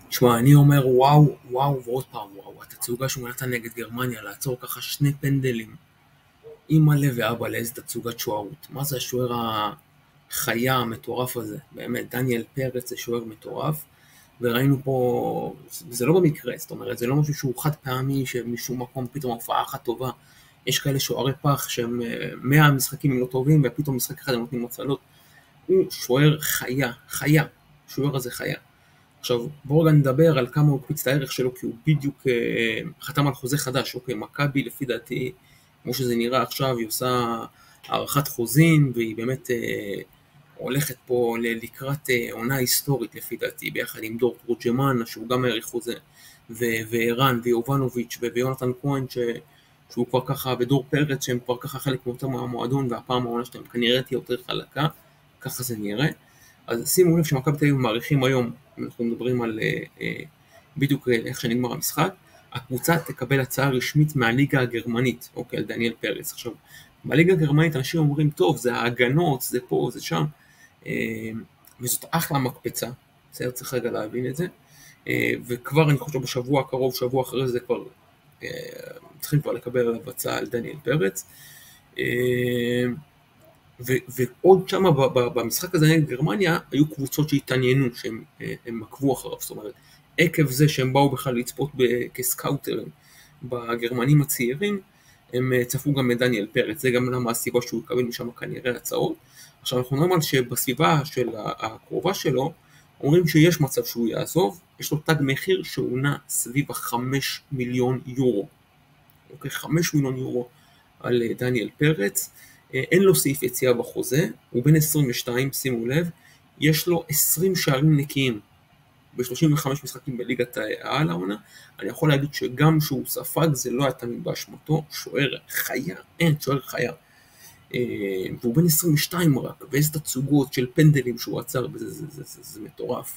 תשמע, אני אומר וואו, וואו ועוד פעם וואו, התצוגה שהוא נתן נגד גרמניה, לעצור ככה שני פנדלים, אמא לב ואבא לאיזה תצוגת שוערות. מה זה השוער החיה המטורף הזה? באמת, דניאל פרץ זה שוער מטורף, וראינו פה, זה לא במקרה, זאת אומרת, זה לא משהו שהוא חד פעמי, שמשום מקום פתאום הופעה אחת טובה. יש כאלה שוערי פח שהם 100 משחקים הם לא טובים, ופתאום משחק אחד הם נותנים מצלות. הוא שוער חיה, חיה, שוער הזה חיה. עכשיו, בואו רגע נדבר על כמה הוא קפיץ את הערך שלו, כי הוא בדיוק חתם על חוזה חדש. אוקיי, מכבי לפי דעתי, כמו שזה נראה עכשיו, היא עושה הערכת חוזים, והיא באמת הולכת פה לקראת עונה היסטורית לפי דעתי, ביחד עם דור תורג'מן, שהוא גם העריך חוזה, וערן, ויובנוביץ', ויונתן כהן, שהוא כבר ככה, ודור פרץ, שהם כבר ככה חלק מאותו מהמועדון, והפעם העונה שלהם כנראה תהיה יותר חלקה, ככה זה נראה. אז שימו לב שמכבי תל אביב מעריכים היום, אנחנו מדברים על בדיוק איך שנגמר המשחק, הקבוצה תקבל הצעה רשמית מהליגה הגרמנית, אוקיי, על דניאל פרץ. עכשיו, בליגה הגרמנית אנשים אומרים, טוב, זה ההגנות, זה פה, זה שם, וזאת אחלה מקפצה, בסדר, צריך רגע להבין את זה, וכבר אני חושב בשבוע הקרוב, שבוע אחרי זה כבר, צריכים כבר לקבל עליו הצעה על דניאל פרץ, ועוד שם במשחק הזה נגד גרמניה, היו קבוצות שהתעניינו, שהם עקבו אחריו, זאת אומרת, עקב זה שהם באו בכלל לצפות כסקאוטרים בגרמנים הצעירים, הם צפו גם מדניאל פרץ, זה גם למה הסיבה שהוא יקבל משם כנראה הצעות. עכשיו אנחנו נאמר על שבסביבה של הקרובה שלו, אומרים שיש מצב שהוא יעזוב, יש לו תג מחיר שהוא נע סביב 5 מיליון יורו, אוקיי, 5 מיליון יורו על דניאל פרץ, אין לו סעיף יציאה בחוזה, הוא בן 22, שימו לב, יש לו 20 שערים נקיים, ב-35 משחקים בליגת העל העונה. אני יכול להגיד שגם שהוא ספג, זה לא היה תמיד באשמתו, שוער חיה, שוער חיה. והוא בן 22 רק, ואיזה תצוגות של פנדלים שהוא עצר, זה מטורף.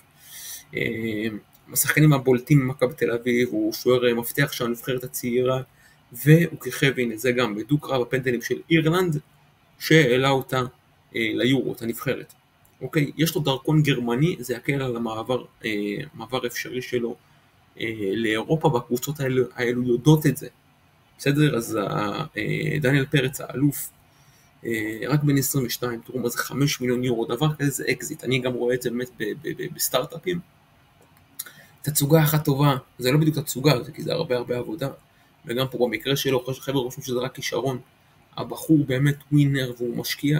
השחקנים הבולטים ממכבי תל אביב, הוא שוער מפתח של הנבחרת הצעירה, והוא כיכב, הנה זה גם בדוק רב הפנדלים של אירלנד, שהעלה אותה ליורו, את הנבחרת. אוקיי, יש לו דרכון גרמני, זה יקל על המעבר אפשרי שלו לאירופה, והקבוצות האלו יודעות את זה. בסדר, אז דניאל פרץ האלוף, רק בן 22, תראו מה זה 5 מיליון יורו, דבר כזה זה אקזיט, אני גם רואה את זה באמת בסטארט-אפים. תצוגה אחת טובה, זה לא בדיוק תצוגה, זה כי זה הרבה עבודה, וגם פה במקרה שלו, חבר'ה רושמים שזה רק כישרון, הבחור באמת ווינר והוא משקיע,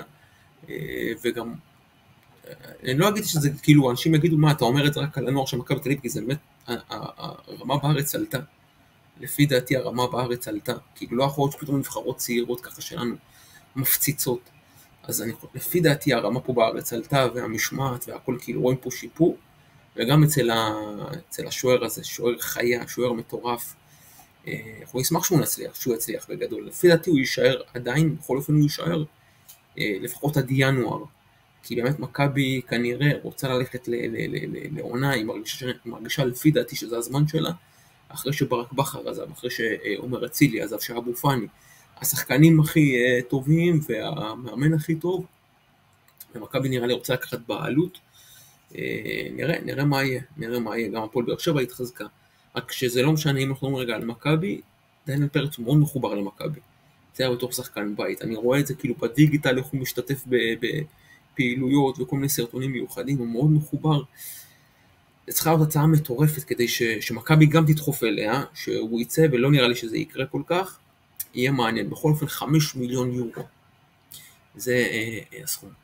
וגם אני לא אגיד שזה כאילו, אנשים יגידו מה, אתה אומר את זה רק על הנוער של מכבי תל אביב, כי זה באמת, הרמה בארץ עלתה. לפי דעתי הרמה בארץ עלתה, כאילו לא יכול להיות שפתאום נבחרות צעירות ככה שלנו מפציצות. אז לפי דעתי הרמה פה בארץ עלתה, והמשמעת והכל, כאילו רואים פה שיפור, וגם אצל השוער הזה, שוער חיה, שוער מטורף, אנחנו נשמח שהוא יצליח בגדול. לפי דעתי הוא יישאר עדיין, בכל אופן הוא יישאר, לפחות עד ינואר. כי באמת מכבי כנראה רוצה ללכת לעונה, היא מרגישה לפי דעתי שזה הזמן שלה, אחרי שברק בכר עזב, אחרי שעומר אצילי עזב, שאבו פאני, השחקנים הכי טובים והמאמן הכי טוב, ומכבי נראה לי רוצה לקחת בעלות, נראה מה יהיה, גם הפועל באר שבע התחזקה, רק שזה לא משנה אם אנחנו אומרים רגע על מכבי, דניאל פרץ הוא מאוד מחובר למכבי, זה היה בתור שחקן בית, אני רואה את זה כאילו בדיגיטל, איך הוא משתתף פעילויות וכל מיני סרטונים מיוחדים, הוא מאוד מחובר. צריכה להיות הצעה מטורפת כדי שמכבי גם תדחוף אליה, שהוא יצא, ולא נראה לי שזה יקרה כל כך, יהיה מעניין. בכל אופן 5 מיליון יורו, זה הסכום.